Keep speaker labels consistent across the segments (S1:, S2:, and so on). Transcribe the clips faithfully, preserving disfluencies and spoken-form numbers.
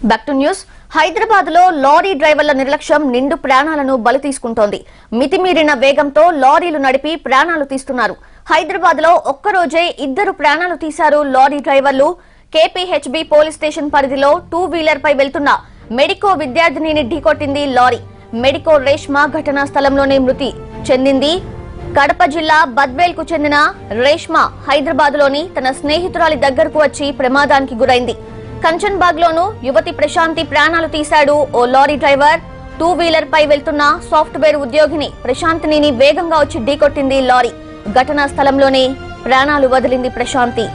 S1: Back to news. Hyderabad లో lorry డ్రైవర్ల నిర్లక్ష్యం నిండు ప్రాణాలను బలి తీసుకుంటోంది. మితిమీరిన వేగంతో లారీలు నడిపి ప్రాణాలు తీస్తున్నారు. హైదరాబాద్ లో ఒక్కరోజే ఇద్దరు ప్రాణాలు తీశారు లారీ డ్రైవర్లు. కేపీహెచ్బీ పోలీస్ స్టేషన్ పరిధిలో టూ వీలర్ పై వెళ్తున్న మెడికో విద్యార్థినిని ఢీకొట్టింది లారీ. మెడికో రేష్మ ఘటనా స్థలంలోనే మృతి చెందింది. కడప జిల్లా బద్వేల్ కు చెందిన రేష్మ హైదరాబాద్ లోని తన స్నేహితురాలి దగ్గరకు వచ్చి ప్రమాదానికి గురైంది. కంచన్ బాగ్ లోను యువతి ప్రశాంతి ప్రాణాలు తీశాడు ఓ లారీ డ్రైవర్. టూ వీలర్ పై వెళ్తున్న సాఫ్ట్వేర్ ఉద్యోగిని ప్రశాంతిని వేగంగా వచ్చి ఢీకొట్టింది లారీ. ఘటనా స్థలంలోనే ప్రాణాలు వదిలింది ప్రశాంతి.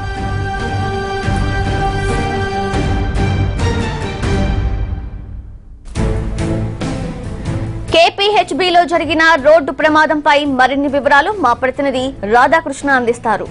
S1: కేపీహెచ్బీలో జరిగిన రోడ్డు ప్రమాదంపై మరిన్ని వివరాలు మా ప్రతినిధి రాధాకృష్ణ అందిస్తారు.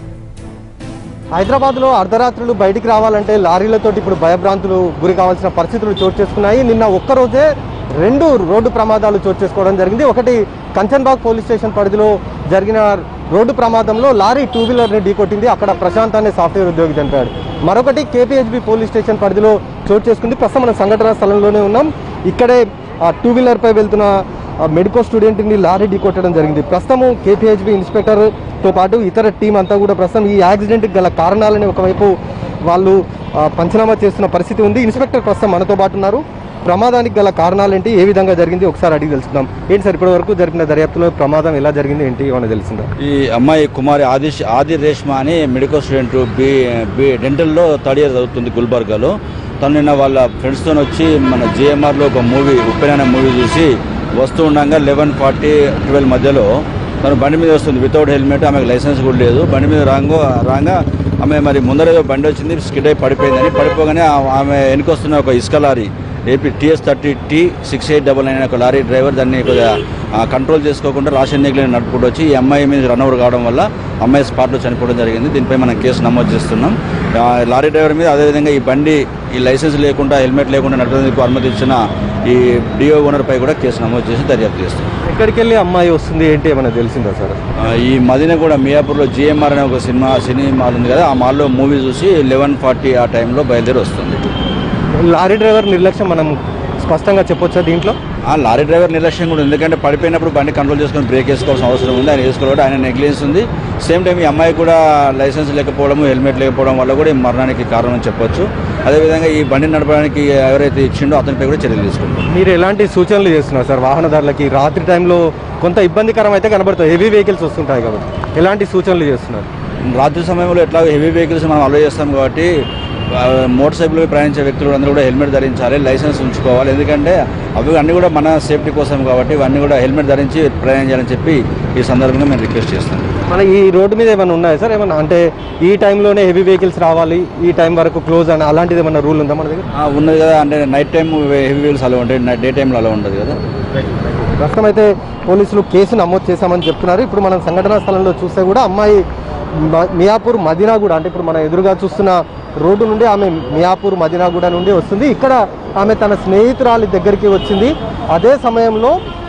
S2: హైదరాబాద్ లో అర్ధరాత్రులు బయటికి రావాలంటే లారీలతోటి ఇప్పుడు భయభ్రాంతులు గురి కావాల్సిన పరిస్థితులు చోటు చేసుకున్నాయి. నిన్న ఒక్కరోజే రెండు రోడ్డు ప్రమాదాలు చోటు చేసుకోవడం జరిగింది. ఒకటి కంచన్బాగ్ పోలీస్ స్టేషన్ పరిధిలో జరిగిన రోడ్డు ప్రమాదంలో లారీ టూ వీలర్ని ఢీకొట్టింది. అక్కడ ప్రశాంత్ అనే సాఫ్ట్వేర్ ఉద్యోగి చనిపోయాడు. మరొకటి కేపీహెచ్బీ పోలీస్ స్టేషన్ పరిధిలో చోటు చేసుకుంది. ప్రస్తుతం మనం సంఘటన స్థలంలోనే ఉన్నాం. ఇక్కడే టూ వీలర్ పై వెళ్తున్న మెడికో స్టూడెంట్ని లారీ ఢీకొట్టడం జరిగింది. ప్రస్తుతం కేపీహెచ్బీ ఇన్స్పెక్టర్తో పాటు ఇతర టీం అంతా కూడా ప్రస్తుతం ఈ యాక్సిడెంట్కి గల కారణాలని ఒకవైపు వాళ్ళు పంచనామా చేస్తున్న పరిస్థితి ఉంది. ఇన్స్పెక్టర్ ప్రస్తుతం మనతో పాటు ఉన్నారు. ప్రమాదానికి గల కారణాలు ఏంటి, ఏ విధంగా జరిగింది ఒకసారి అడిగి తెలుసుకుందాం. ఏంటి సార్, ఇప్పటి వరకు జరిగిన దర్యాప్తులో ప్రమాదం ఎలా జరిగింది ఏంటి ఏమైనా తెలిసిందా?
S3: ఈ అమ్మాయి కుమారి ఆది ఆది రేష్మ అని మెడికో స్టూడెంట్ బి బి డెంటల్లో థర్డ్ ఇయర్ చదువుతుంది గుల్బర్గాలో. తను నిన్న వాళ్ళ ఫ్రెండ్స్తో వచ్చి మన జేఎంఆర్లో ఒక మూవీ ఉప్పెన్ అనే మూవీ చూసి వస్తూ ఉండగా లెవెన్ ఫార్టీ ట్వెల్వ్ మధ్యలో తను బండి మీద వస్తుంది వితౌట్ హెల్మెట్. ఆమెకు లైసెన్స్ కూడా లేదు. బండి మీద రాంగో రాగా ఆమె మరి ముందరేదో బండి వచ్చింది, స్కిడ్ అయి పడిపోయిందని. పడిపోగానే ఆమె వెనుకొస్తున్న ఒక ఇసుక lorry AP TS thirty T six eight double nine ఒక లారీ డ్రైవర్ దాన్ని కొద్దిగా కంట్రోల్ చేసుకోకుండా రాషన్ నెగ్లెక్ట్ నడుపుకుంటూ వచ్చి ఈ అమ్మాయి మీద రన్ ఓవర్ కావడం వల్ల అమ్మాయి స్పాట్లో చనిపోవడం జరిగింది. దీనిపై మనం కేసు నమోదు చేస్తున్నాం. లారీ డ్రైవర్ మీద అదేవిధంగా ఈ బండి ఈ లైసెన్స్ లేకుండా హెల్మెట్ లేకుండా నడపడానికి అనుమతించిన ఈ డిఓ ఓనర్ పై కూడా కేసు నమోదు చేసి దర్యాప్తు చేస్తాం.
S2: ఎక్కడికి వెళ్ళి అమ్మాయి వస్తుంది ఏంటి ఏమైనా తెలిసిందా సార్?
S3: ఈ మదిన కూడా మియాపూర్లో జిఎంఆర్ అనే ఒక సినిమా సినీ మాల్ ఉంది కదా, ఆ మాల్లో మూవీ చూసి లెవెన్ ఫార్టీ ఆ టైంలో బయలుదేరి వస్తుంది.
S2: లారీ డ్రైవర్ నిర్లక్ష్యం మనం స్పష్టంగా చెప్పొచ్చా దీంట్లో?
S3: ఆ లారీ డ్రైవర్ నిర్లక్ష్యం కూడా, ఎందుకంటే పడిపోయినప్పుడు బండి కంట్రోల్ చేసుకొని బ్రేక్ వేసుకోవాల్సిన అవసరం ఉంది. ఆయన వేసుకోవడం ఆయన నెగ్లిజెన్స్ ఉంది. సేమ్ టైం ఈ అమ్మాయి కూడా లైసెన్స్ లేకపోవడము హెల్మెట్ లేకపోవడం వల్ల కూడా ఈ మరణానికి కారణం చెప్పొచ్చు. అదేవిధంగా ఈ బండి నడపడానికి ఎవరైతే ఇచ్చిండో అతనిపై కూడా చర్యలు తీసుకుంటారు.
S2: మీరు ఎలాంటి సూచనలు చేస్తున్నారు సార్ వాహనదారులకి? రాత్రి టైంలో కొంత ఇబ్బందికరం అయితే కనబడుతుంది, హెవీ వెహికల్స్ వస్తుంటాయి కాబట్టి ఎలాంటి సూచనలు చేస్తున్నారు?
S3: రాత్రి సమయంలో ఎట్లా హెవీ వెహికల్స్ మనం అలో చేస్తాం కాబట్టి మోటార్ సైకిల్పై ప్రయాణించే వ్యక్తులు అందరూ కూడా హెల్మెట్ ధరించాలి, లైసెన్స్ ఉంచుకోవాలి. ఎందుకంటే అవి అన్నీ కూడా మన సేఫ్టీ కోసం కాబట్టి ఇవన్నీ కూడా హెల్మెట్ ధరించి ప్రయాణం చేయాలని చెప్పి ఈ సందర్భంగా మేము రిక్వెస్ట్ చేస్తాం.
S2: మన ఈ రోడ్డు మీద ఏమైనా ఉన్నాయా సార్? ఏమన్నా అంటే ఈ టైంలోనే హెవీ వెహికల్స్ రావాలి, ఈ టైం వరకు క్లోజ్ అని అలాంటిది ఏమన్నా రూల్ ఉందా మన దగ్గర?
S3: ఉన్నది కదా, అంటే నైట్ టైం హెవీ వెహికల్స్ అలా ఉంటాయి, డే టైంలో అలా ఉండదు కదా.
S2: ప్రస్తుతం అయితే పోలీసులు కేసు నమోదు చేశామని చెప్తున్నారు. ఇప్పుడు మనం సంఘటనా స్థలంలో చూస్తే కూడా అమ్మాయి మియాపూర్ మదీనాగూడ, అంటే ఇప్పుడు మనం ఎదురుగా చూస్తున్న రోడ్డు నుండి ఆమె మియాపూర్ మదీనాగూడ నుండి వస్తుంది. ఇక్కడ ఆమె తన స్నేహితురాలి దగ్గరికి వచ్చింది. అదే సమయంలో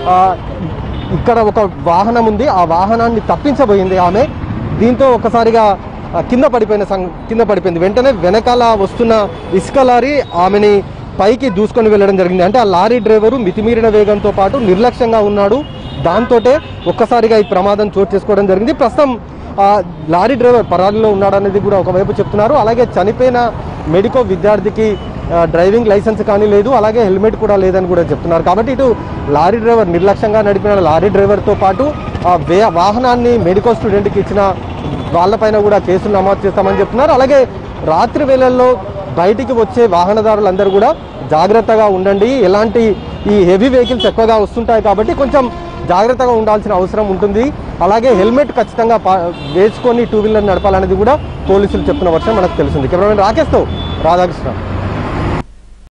S2: ఇక్కడ ఒక వాహనం ఉంది, ఆ వాహనాన్ని తప్పించబోయింది ఆమె. దీంతో ఒకసారిగా కింద పడిపోయిన కింద పడిపోయింది. వెంటనే వెనకాల వస్తున్న ఇసుక లారీ ఆమెని పైకి దూసుకొని వెళ్ళడం జరిగింది. అంటే ఆ లారీ డ్రైవరు మితిమీరిన వేగంతో పాటు నిర్లక్ష్యంగా ఉన్నాడు. దాంతో ఒక్కసారిగా ఈ ప్రమాదం చోటు చేసుకోవడం జరిగింది. ప్రస్తుతం లారీ డ్రైవర్ పరారీలో ఉన్నాడనేది కూడా ఒకవైపు చెప్తున్నారు. అలాగే చనిపోయిన మెడికో విద్యార్థికి డ్రైవింగ్ లైసెన్స్ కానీ లేదు, అలాగే హెల్మెట్ కూడా లేదని కూడా చెప్తున్నారు. కాబట్టి ఇటు లారీ డ్రైవర్ నిర్లక్ష్యంగా నడిపిన లారీ డ్రైవర్తో పాటు వే వాహనాన్ని మెడికో స్టూడెంట్కి ఇచ్చిన వాళ్ళపైన కూడా కేసులు నమోదు చేస్తామని చెప్తున్నారు. అలాగే రాత్రి వేళల్లో బయటికి వచ్చే వాహనదారులందరూ కూడా జాగ్రత్తగా ఉండండి. ఎలాంటి ఈ హెవీ వెహికల్స్ ఎక్కువగా వస్తుంటాయి కాబట్టి కొంచెం జాగ్రత్తగా ఉండాల్సిన అవసరం ఉంటుంది. అలాగే హెల్మెట్ ఖచ్చితంగా వేసుకొని టూ వీలర్ నడపాలనేది కూడా పోలీసులు చెప్తున్న వర్షం మనకు తెలిసింది. కెమెరామెన్ రాకేష్తో రాధాకృష్ణ.